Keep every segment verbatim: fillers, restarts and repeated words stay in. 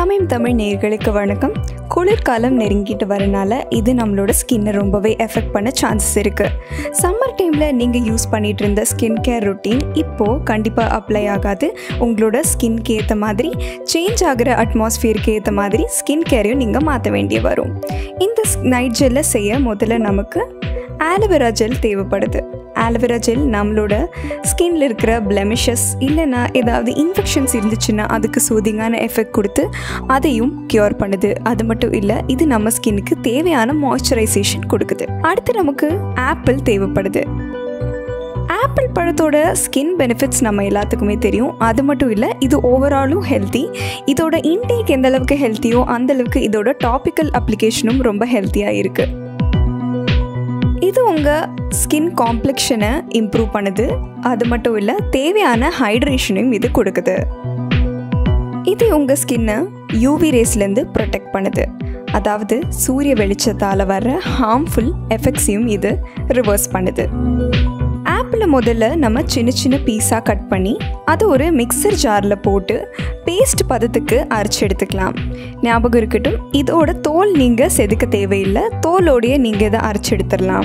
சமயம் தமிழ் நேயர்களுக்கு வணக்கம். குளிர்காலம் நெருங்கிட்டு வரனால இது நம்மளோட ஸ்கின்னை ரொம்பவே எஃபெக்ட் பண்ண சான்சஸ் இருக்குது. சம்மர் டைமில் நீங்கள் யூஸ் பண்ணிகிட்டு இருந்த ஸ்கின் கேர் ரொட்டீன் இப்போது கண்டிப்பாக அப்ளை ஆகாது. உங்களோட ஸ்கின்க்கு ஏற்ற மாதிரி சேஞ்ச் ஆகிற அட்மாஸ்ஃபியருக்கு ஏற்ற மாதிரி ஸ்கின் கேரையும் நீங்கள் மாற்ற வேண்டிய வரும். இந்த நைட் ஜெல்லை செய்ய முதல்ல நமக்கு ஆலோவேரா ஜெல் தேவைப்படுது. ஆலோவேரா ஜெல் நம்மளோட ஸ்கின்ல இருக்கிற பிளெமிஷஸ் இல்லைனா ஏதாவது இன்ஃபெக்ஷன்ஸ் இருந்துச்சுன்னா அதுக்கு சூதிங்கான எஃபெக்ட் கொடுத்து அதையும் க்யூர் பண்ணுது. அது மட்டும் இல்லை, இது நம்ம ஸ்கின்னுக்கு தேவையான மாய்ஸ்சரைசேஷன் கொடுக்குது. அடுத்து நமக்கு ஆப்பிள் தேவைப்படுது. ஆப்பிள் பழத்தோட ஸ்கின் பெனிஃபிட்ஸ் நம்ம எல்லாத்துக்குமே தெரியும். அது மட்டும் இல்லை, இது ஓவராலும் ஹெல்த்தி. இதோட இன்டேக் எந்த அளவுக்கு ஹெல்த்தியோ அந்தளவுக்கு இதோட டாபிக்கல் அப்ளிகேஷனும் ரொம்ப ஹெல்த்தியாக இருக்குது. இது உங்கள் ஸ்கின் காம்ப்ளெக்ஷனை இம்ப்ரூவ் பண்ணுது. அது மட்டும் இல்லை, தேவையான ஹைட்ரேஷனையும் இது கொடுக்குது. இது உங்கள் ஸ்கின்னை யூவி ரேஸ்லேருந்து ப்ரொடெக்ட் பண்ணுது. அதாவது சூரிய வெளிச்சத்தால் வர்ற ஹார்ம்ஃபுல் எஃபெக்ட்ஸையும் இது ரிவர்ஸ் பண்ணுது. ஆப்பிளை முதல்ல நம்ம சின்ன சின்ன பீஸாக கட் பண்ணி அதை ஒரு மிக்சர் ஜாரில் போட்டு பேஸ்ட் பதத்துக்கு அரைச்சி எடுத்துக்கலாம். ஞாபகம் இருக்கட்டும், இதோட தோல் நீங்கள் செதுக்க தேவையில்லை, தோலோடைய நீங்கள் இதை அரைச்சி எடுத்துடலாம்.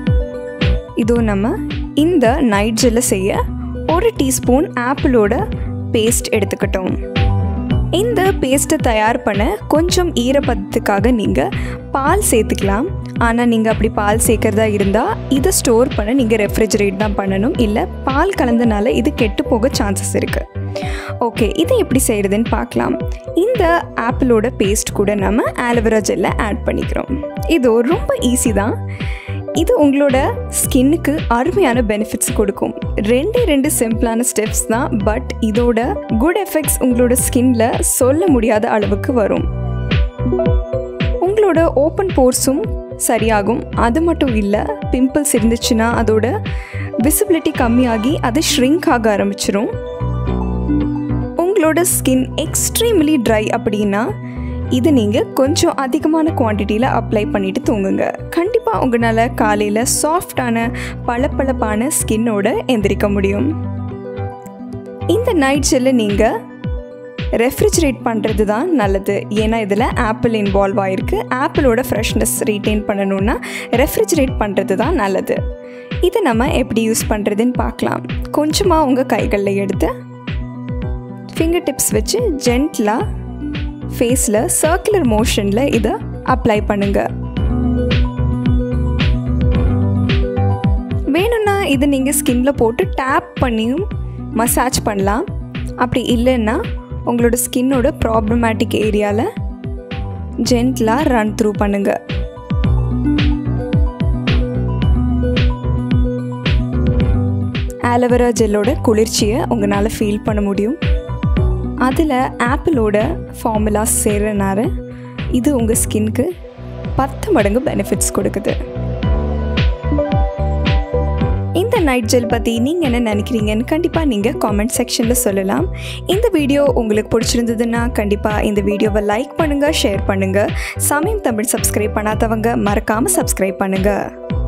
இதோ நம்ம இந்த நைட் ஜெல்லை செய்ய ஒரு டீஸ்பூன் ஆப்பிளோட பேஸ்ட் எடுத்துக்கிட்டோம். இந்த பேஸ்ட்டை தயார் பண்ண கொஞ்சம் ஈரப்பதத்துக்காக நீங்கள் பால் சேர்த்துக்கலாம். ஆனால் நீங்கள் அப்படி பால் சேர்க்குறதா இருந்தால் இதை ஸ்டோர் பண்ண நீங்கள் ரெஃப்ரிஜரேட் தான் பண்ணணும். இல்லை பால் கலந்தனால இது கெட்டு போக சான்சஸ் இருக்குது. ஓகே, இதை எப்படி செய்கிறதுன்னு பார்க்கலாம். இந்த ஆப்பிளோட பேஸ்ட் கூட நம்ம ஆலோவேரா ஜெல்லை ஆட் பண்ணிக்கிறோம். இது ரொம்ப ஈஸி தான். இது உங்களோட ஸ்கின்னுக்கு அருமையான பெனிஃபிட்ஸ் கொடுக்கும். ரெண்டே ரெண்டு சிம்பிளான ஸ்டெப்ஸ் தான், பட் இதோட குட் எஃபெக்ட்ஸ் உங்களோட ஸ்கின்ல சொல்ல முடியாத அளவுக்கு வரும். உங்களோட ஓப்பன் போர்ஸும் சரியாகும். அது மட்டும் இல்லை, பிம்பிள்ஸ் இருந்துச்சுன்னா அதோட விசிபிலிட்டி கம்மியாகி அது ஷ்ரிங்க் ஆக ஆரம்பிச்சிடும். உங்களோட ஸ்கின் எக்ஸ்ட்ரீம்லி ட்ரை அப்படின்னா இது நீங்கள் கொஞ்சம் அதிகமான குவான்டிட்டியில் அப்ளை பண்ணிவிட்டு தூங்குங்க. கண்டிப்பாக உங்களால் காலையில் சாஃப்டான பளபளப்பான ஸ்கின்னோட எந்திரிக்க முடியும். இந்த நைட் ஜெல்லை நீங்கள் ரெஃப்ரிஜரேட் பண்ணுறது தான் நல்லது. ஏன்னா இதில் ஆப்பிள் இன்வால்வ் ஆகிருக்கு. ஆப்பிளோட ஃப்ரெஷ்னஸ் ரீட்டைன் பண்ணணுன்னா ரெஃப்ரிஜரேட் பண்ணுறது தான் நல்லது. இதை நம்ம எப்படி யூஸ் பண்ணுறதுன்னு பார்க்கலாம். கொஞ்சமாக உங்கள் கைகளில் எடுத்து ஃபிங்கர் டிப்ஸ் வச்சு ஜென்ட்லாக ஃபேஸில் சர்க்குலர் மோஷனில் இதை அப்ளை பண்ணுங்கள். வேணும்னா இதை நீங்கள் ஸ்கின்ல போட்டு டேப் பண்ணியும் மசாஜ் பண்ணலாம். அப்படி இல்லைன்னா உங்களோட ஸ்கின்னோட ப்ராப்ளமேட்டிக் ஏரியாவில் ஜென்ட்லாக ரன் த்ரூ பண்ணுங்கள். ஆலோவேரா ஜெல்லோட குளிர்ச்சியை உங்களால் ஃபீல் பண்ண முடியும். அதில் ஆப்பிளோட ஃபார்முலாஸ் சேர்றனால இது உங்கள் ஸ்கின்க்கு பத்து மடங்கு பெனிஃபிட்ஸ் கொடுக்குது. இந்த நைட் ஜெல் பற்றி நீங்கள் என்ன நினைக்கிறீங்கன்னு கண்டிப்பாக நீங்கள் காமெண்ட் செக்ஷனில் சொல்லலாம். இந்த வீடியோ உங்களுக்கு பிடிச்சிருந்ததுன்னா கண்டிப்பாக இந்த வீடியோவை லைக் பண்ணுங்கள், ஷேர் பண்ணுங்கள். சமயம் தமிழ் சப்ஸ்கிரைப் பண்ணாதவங்க மறக்காமல் சப்ஸ்கிரைப் பண்ணுங்கள்.